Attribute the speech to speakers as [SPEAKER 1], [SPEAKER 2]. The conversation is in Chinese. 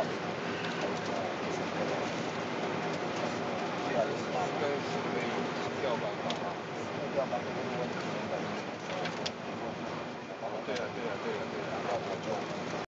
[SPEAKER 1] 报名吗？还是说既然是
[SPEAKER 2] 应该是可以调班吧？
[SPEAKER 1] 目标版本，如果你原本说说你说自己想办法
[SPEAKER 2] 对呀，对呀，对呀，对呀。
[SPEAKER 1] 然后我就